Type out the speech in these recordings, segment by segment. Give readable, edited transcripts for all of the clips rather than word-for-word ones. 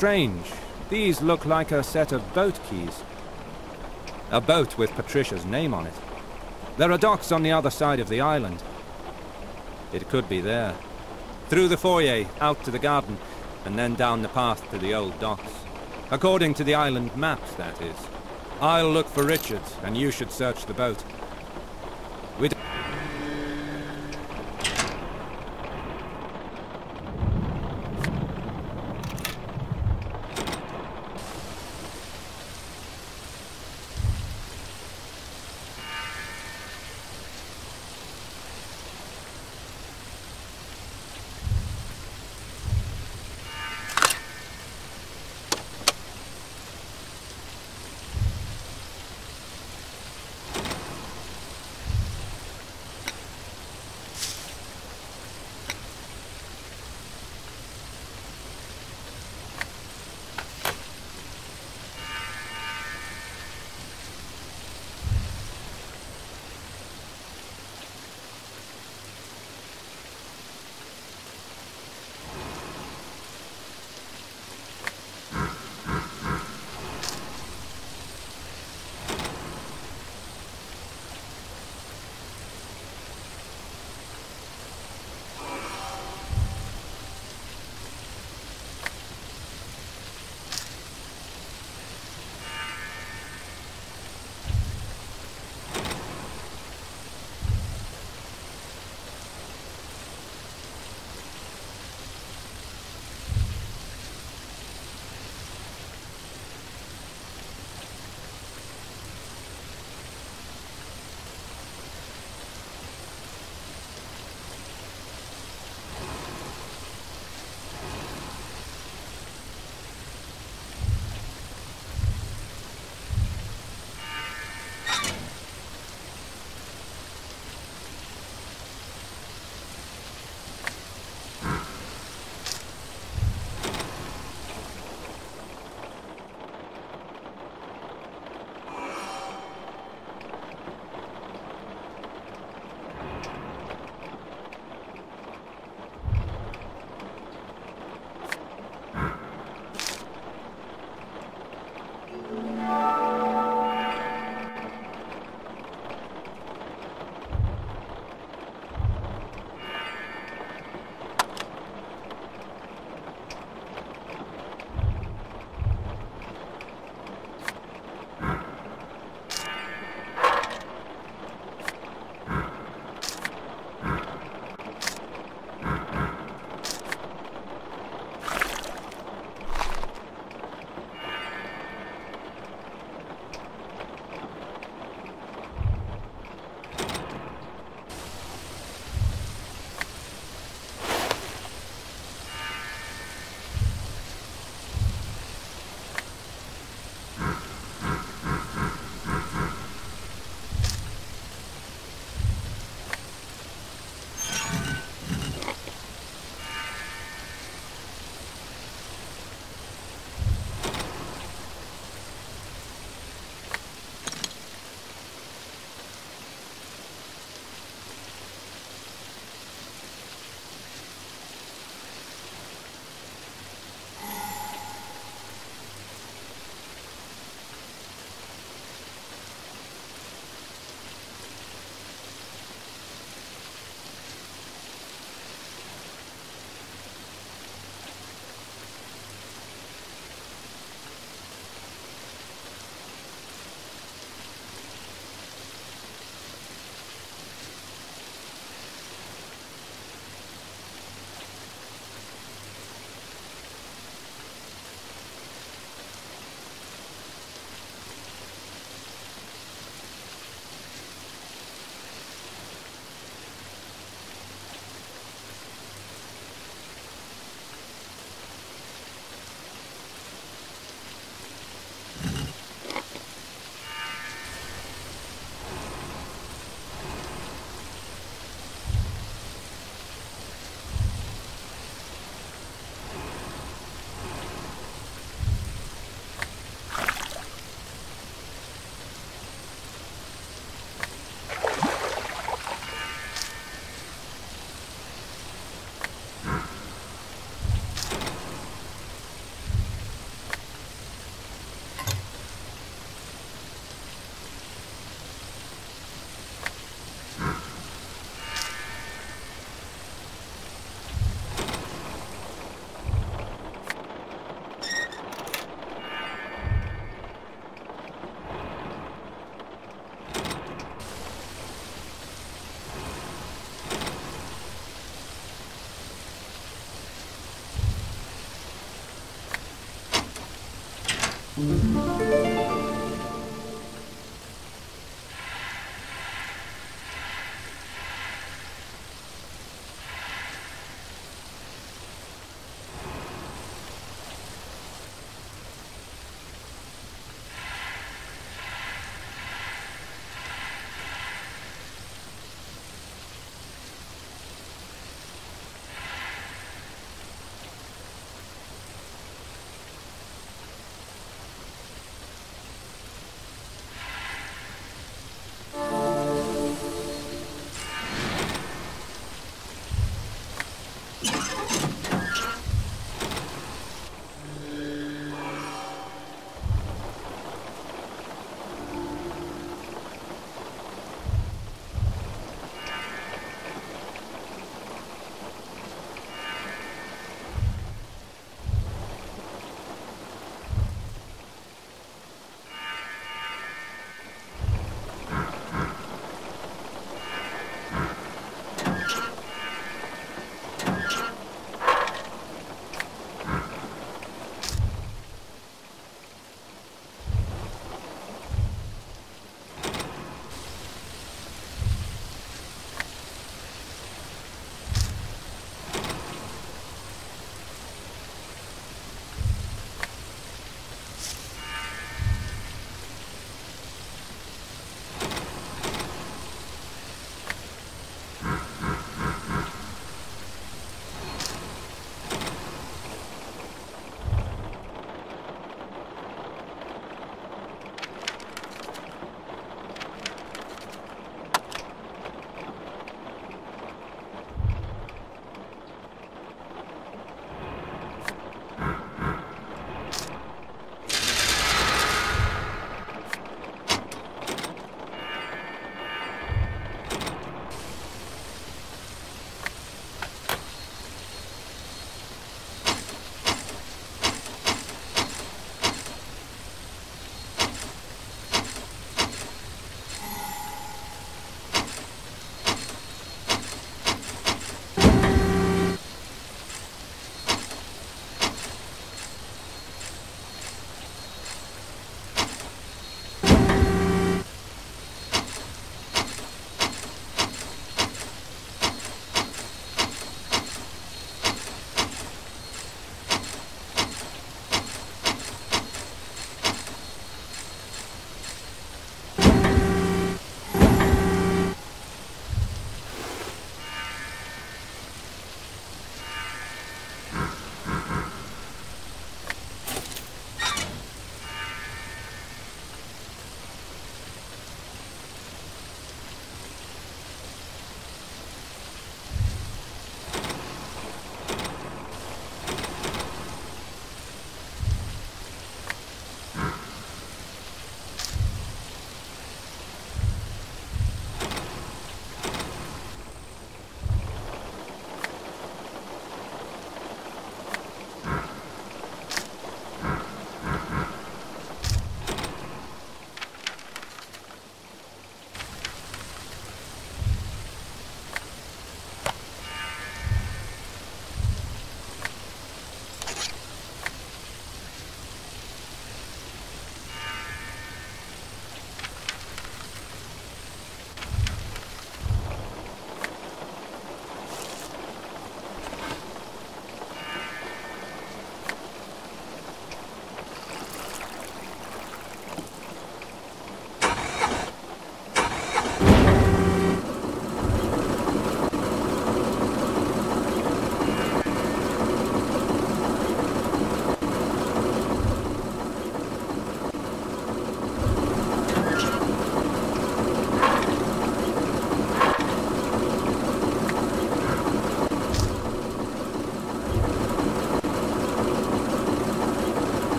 strange. These look like a set of boat keys. A boat with Patricia's name on it. There are docks on the other side of the island. It could be there. Through the foyer, out to the garden, and then down the path to the old docks. According to the island maps, that is. I'll look for Richard, and you should search the boat.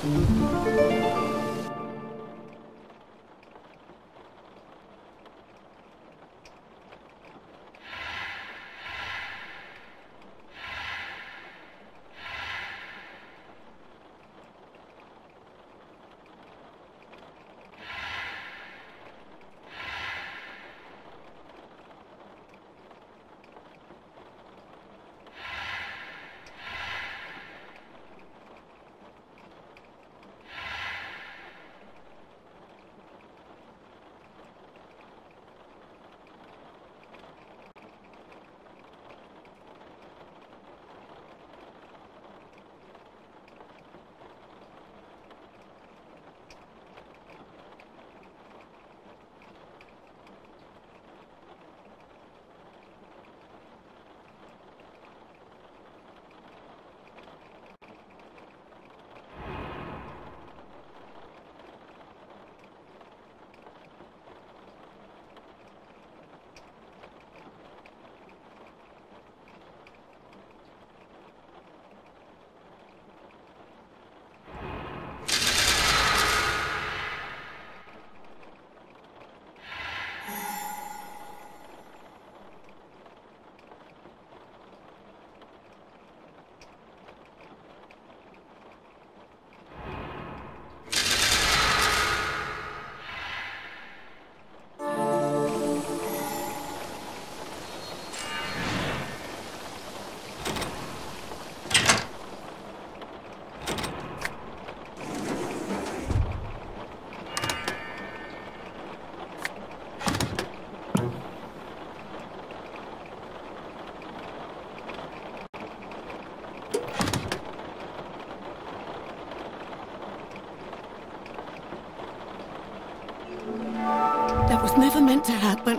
That was never meant to happen.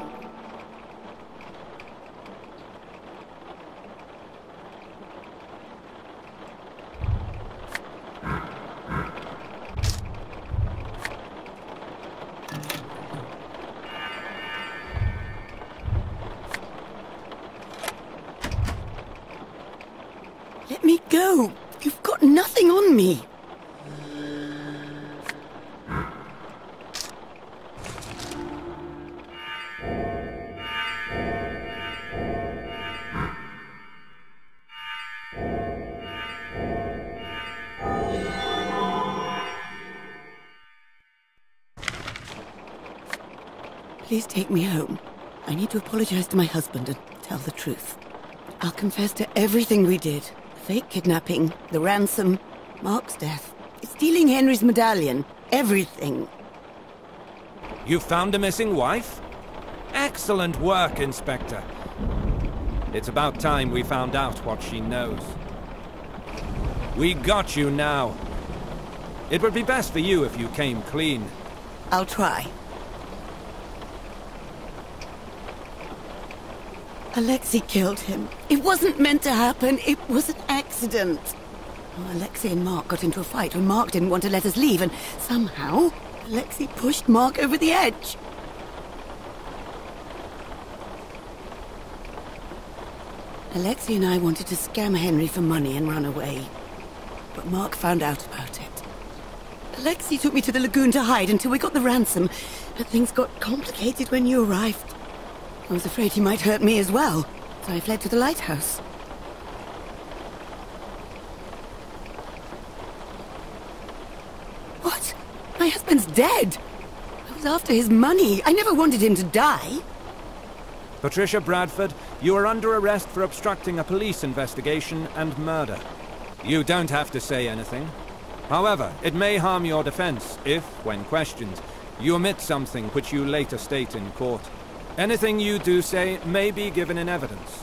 Let me go. You've got nothing on me. Please take me home. I need to apologize to my husband and tell the truth. I'll confess to everything we did. The fake kidnapping, the ransom, Mark's death, stealing Henry's medallion, everything. You found a missing wife? Excellent work, Inspector. It's about time we found out what she knows. We got you now. It would be best for you if you came clean. I'll try. Alexei killed him. It wasn't meant to happen. It was an accident. Oh, Alexei and Mark got into a fight when Mark didn't want to let us leave, and somehow, Alexei pushed Mark over the edge. Alexei and I wanted to scam Henry for money and run away. But Mark found out about it. Alexei took me to the lagoon to hide until we got the ransom, but things got complicated when you arrived. I was afraid he might hurt me as well, so I fled to the lighthouse. What? My husband's dead! I was after his money. I never wanted him to die. Patricia Bradford, you are under arrest for obstructing a police investigation and murder. You don't have to say anything. However, it may harm your defense if, when questioned, you omit something which you later state in court. Anything you do say may be given in evidence.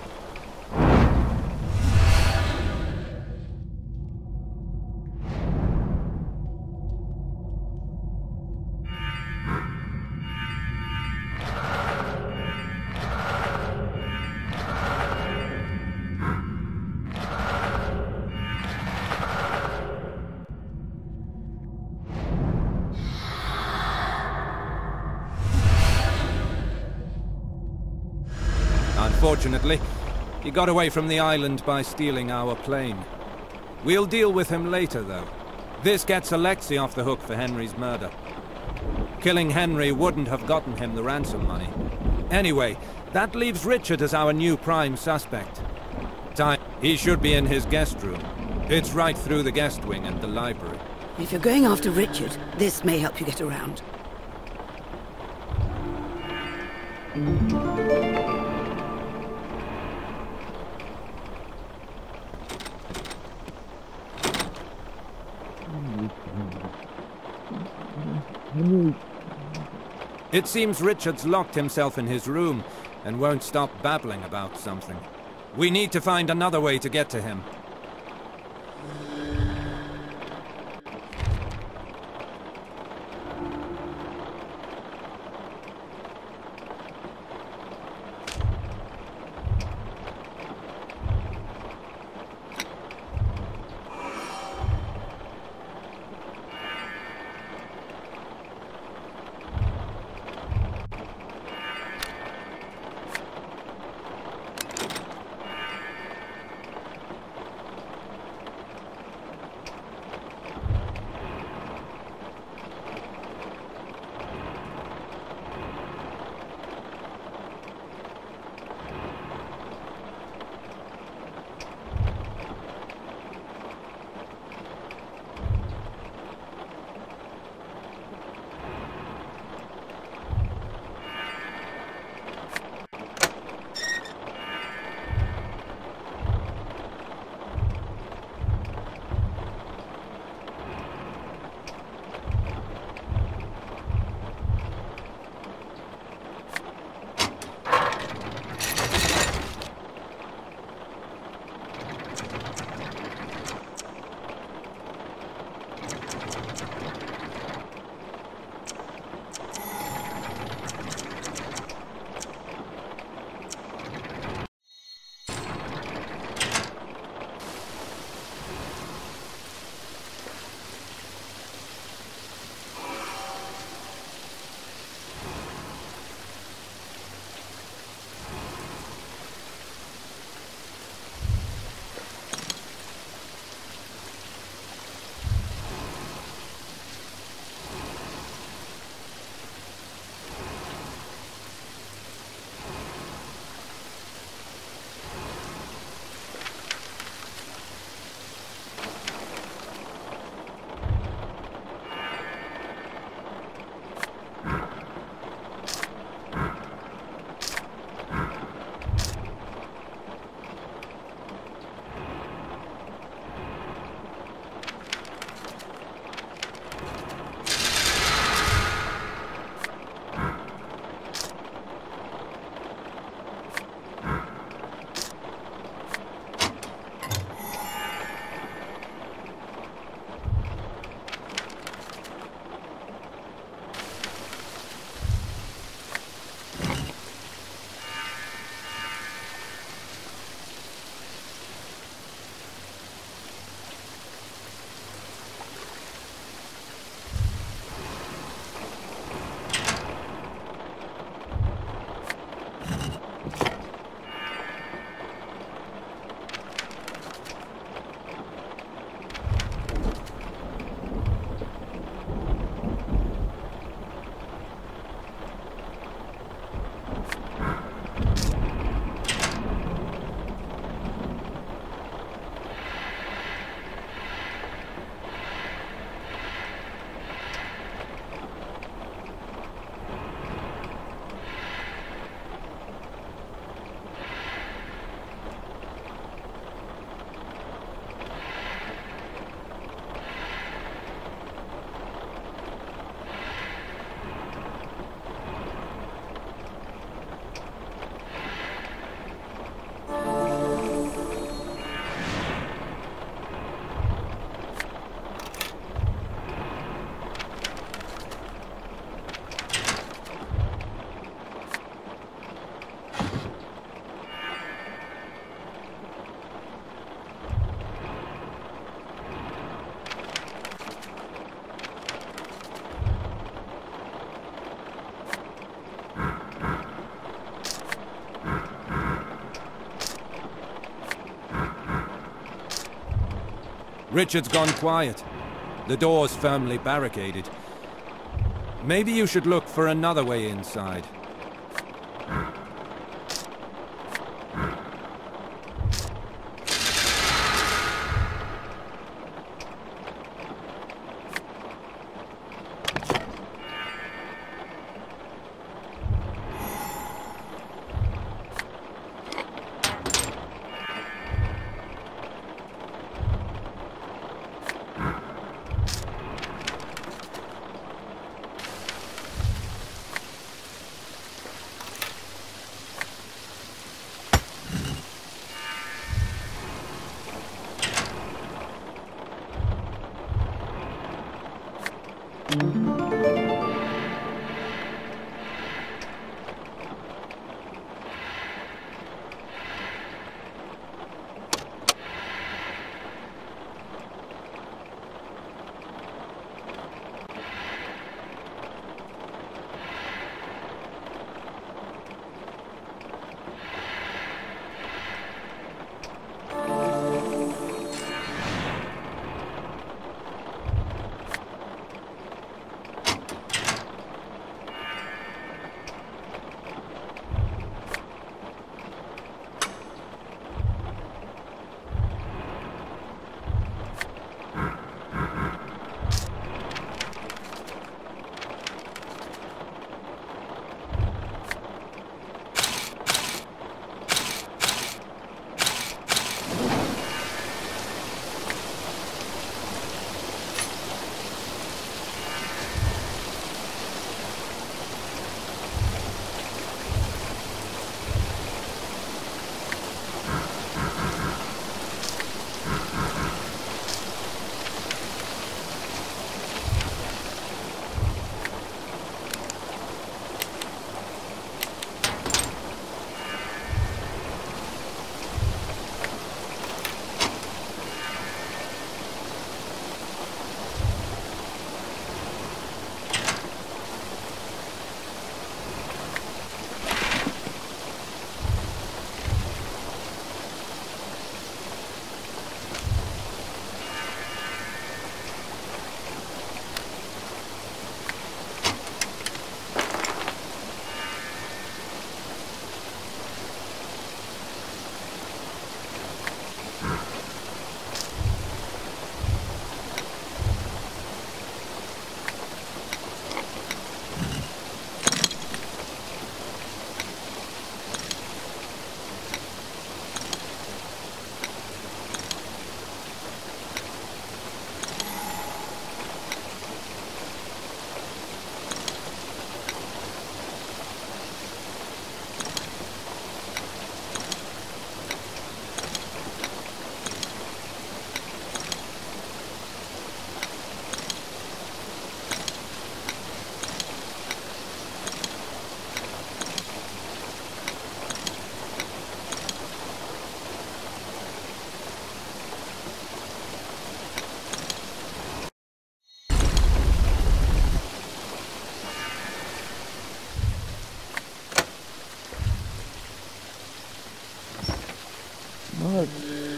Unfortunately, he got away from the island by stealing our plane. We'll deal with him later, though. This gets Alexei off the hook for Henry's murder. Killing Henry wouldn't have gotten him the ransom money. Anyway, that leaves Richard as our new prime suspect. He should be in his guest room. It's right through the guest wing and the library. If you're going after Richard, this may help you get around. It seems Richard's locked himself in his room and won't stop babbling about something. We need to find another way to get to him. Richard's gone quiet. The door's firmly barricaded. Maybe you should look for another way inside. Mark.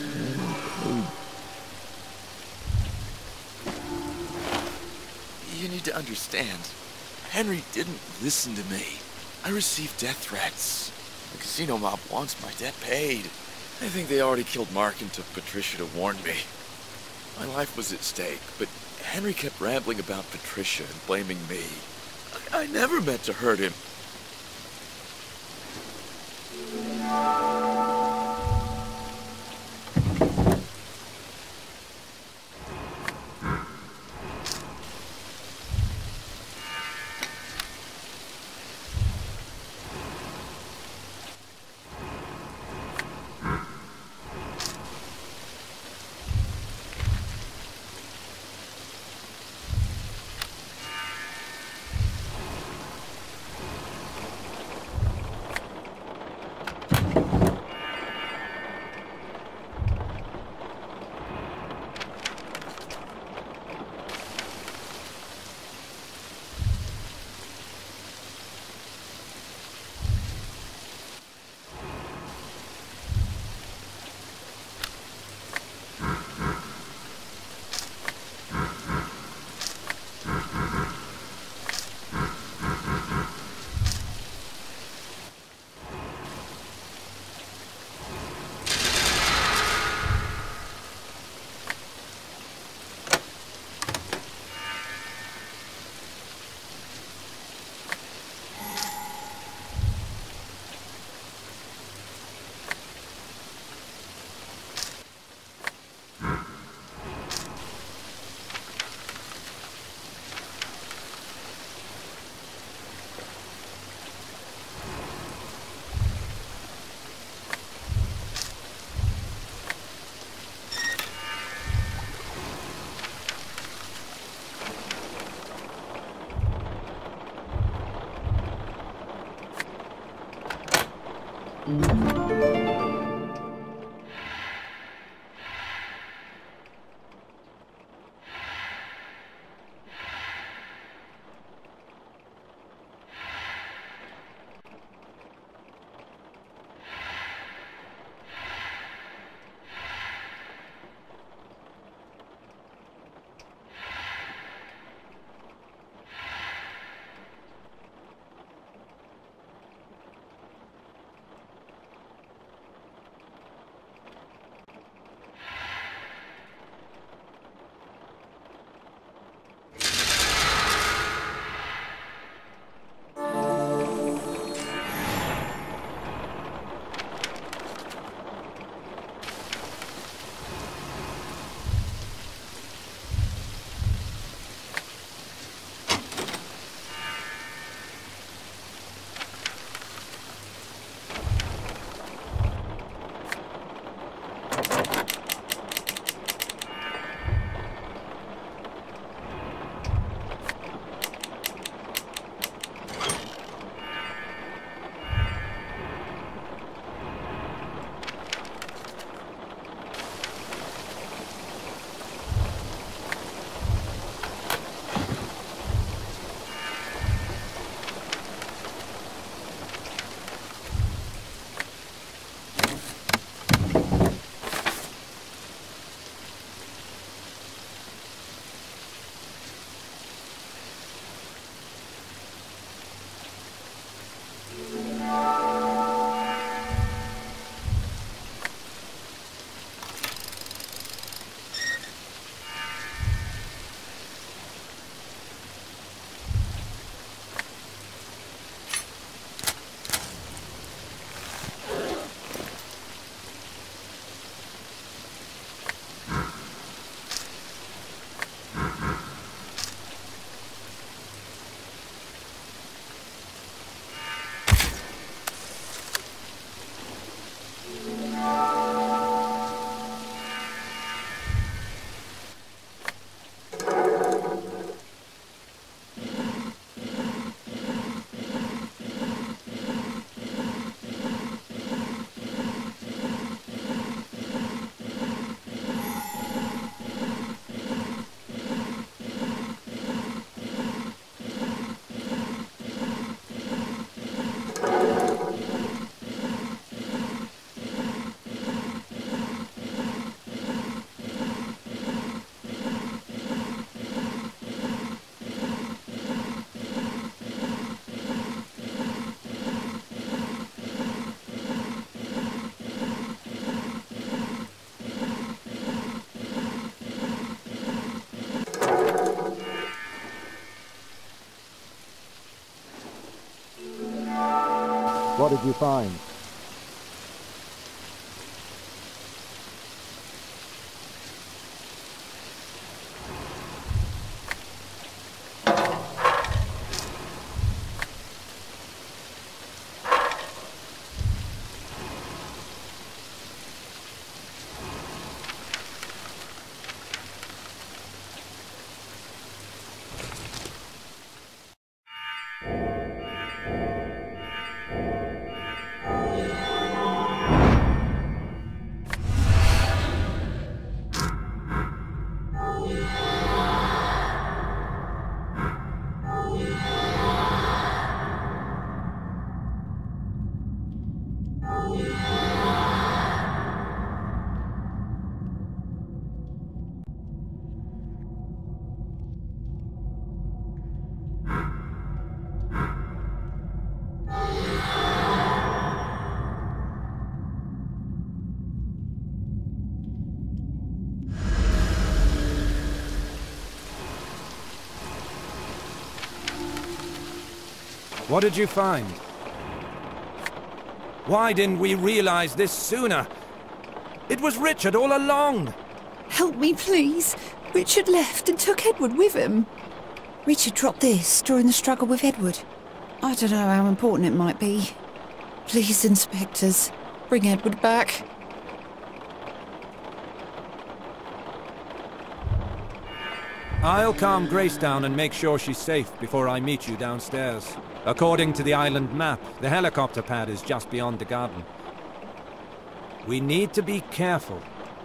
You need to understand. Henry didn't listen to me. I received death threats. The casino mob wants my debt paid. I think they already killed Mark and took Patricia to warn me. My life was at stake, but Henry kept rambling about Patricia and blaming me. I never meant to hurt him. What did you find? What did you find? Why didn't we realize this sooner? It was Richard all along! Help me, please. Richard left and took Edward with him. Richard dropped this during the struggle with Edward. I don't know how important it might be. Please, inspectors, bring Edward back. I'll calm Grace down and make sure she's safe before I meet you downstairs. According to the island map, the helicopter pad is just beyond the garden. We need to be careful.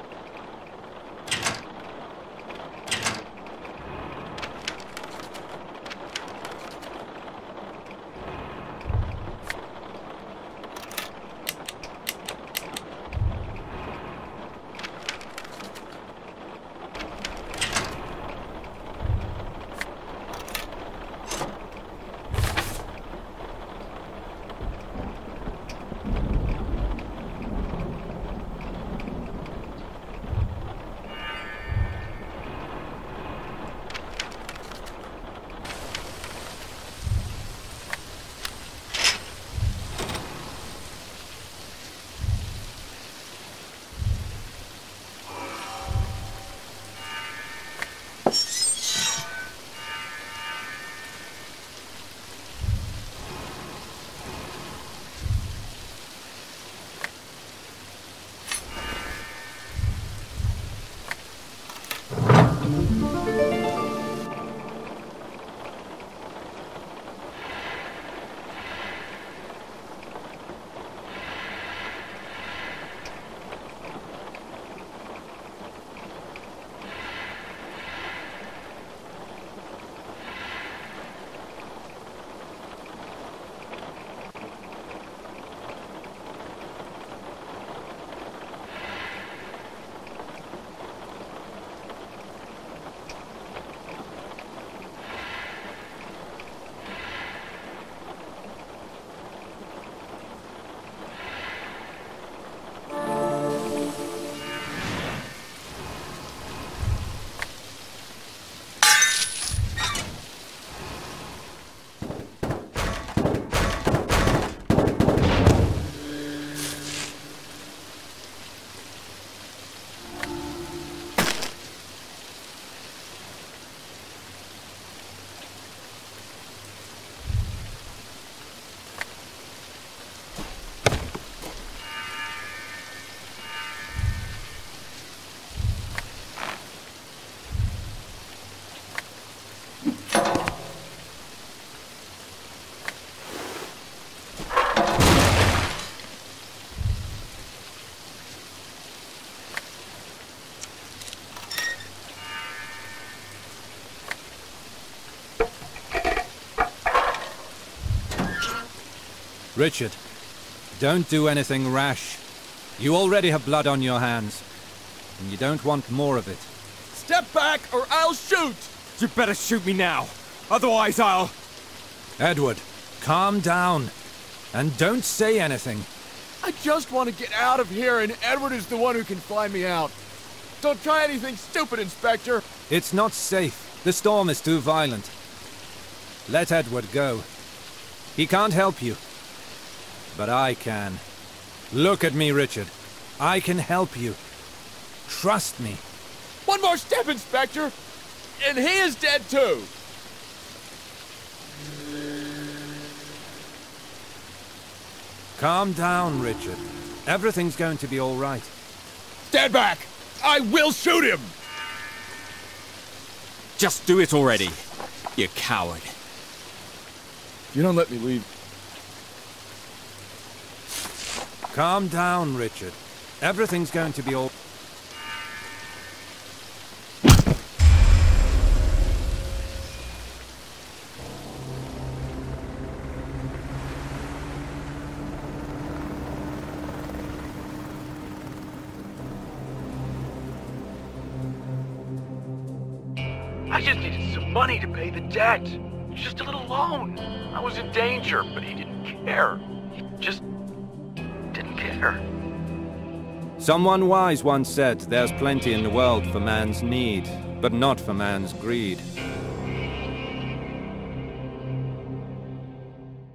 Richard, don't do anything rash. You already have blood on your hands, and you don't want more of it. Step back or I'll shoot! You better shoot me now, otherwise I'll... Edward, calm down, and don't say anything. I just want to get out of here, and Edward is the one who can fly me out. Don't try anything stupid, Inspector! It's not safe. The storm is too violent. Let Edward go. He can't help you. But I can. Look at me, Richard. I can help you. Trust me. One more step, Inspector! And he is dead too! Calm down, Richard. Everything's going to be all right. Stand back! I will shoot him! Just do it already, you coward. If you don't let me leave... Calm down, Richard. Everything's going to be all... I just needed some money to pay the debt. Just a little loan. I was in danger, but he didn't care. He just didn't care. Someone wise once said, there's plenty in the world for man's need, but not for man's greed.